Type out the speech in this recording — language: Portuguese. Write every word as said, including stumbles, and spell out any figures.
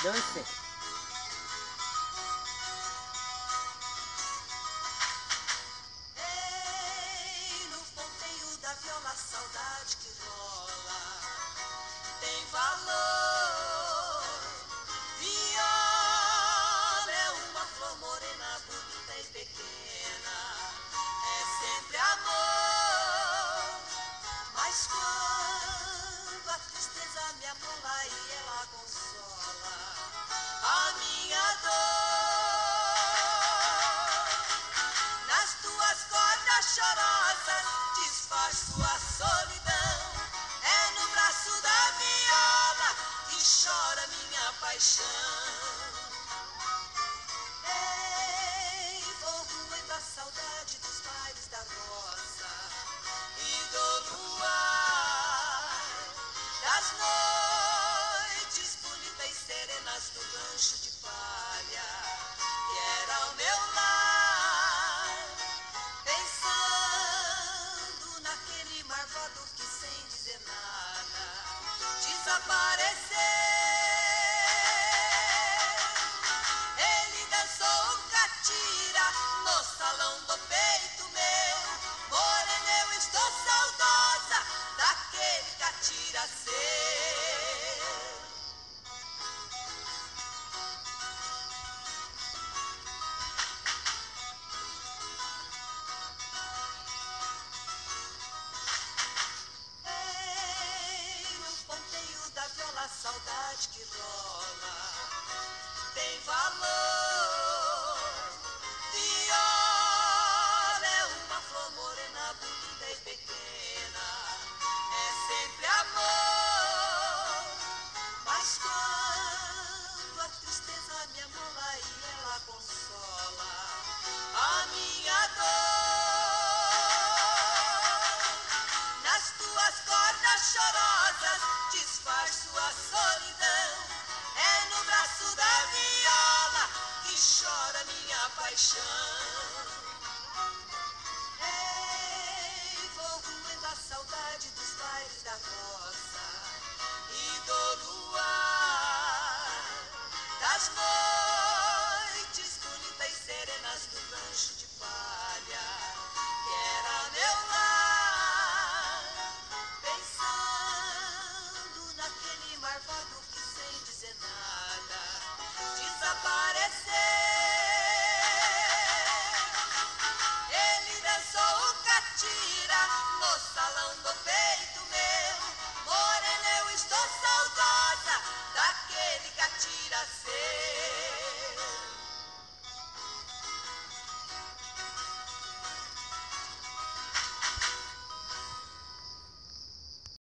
Dance. Ei, no ponteio da viola, a saudade que rola tem valor. Viola é uma flor morena, bonita e pequena, é sempre amor. Mas quando a tristeza me amola e ela consola a minha dor, nas tuas cordas chorosas disfarço a solidão. É no braço da viola que chora minha paixão. Ei, vou roendo a saudade dos bailes da roça e do luar, das noites bonitas e serenas do rancho de palha que era o meu lar, pensando naquele marvado que sem dizer nada desapareceu. Ele dançou catira no salão do peito meu. Morena, eu estou saudosa daquele catira seu. Ei, no ponteio da viola, a saudade que rola tem valor. Viola é uma flor morena, bonita e pequena, é sempre amor. Mas quando a tristeza me amola e ela consola a minha dor, nas tuas cordas chorosas disfarço a solidão. É no braço da viola que chora minha paixão.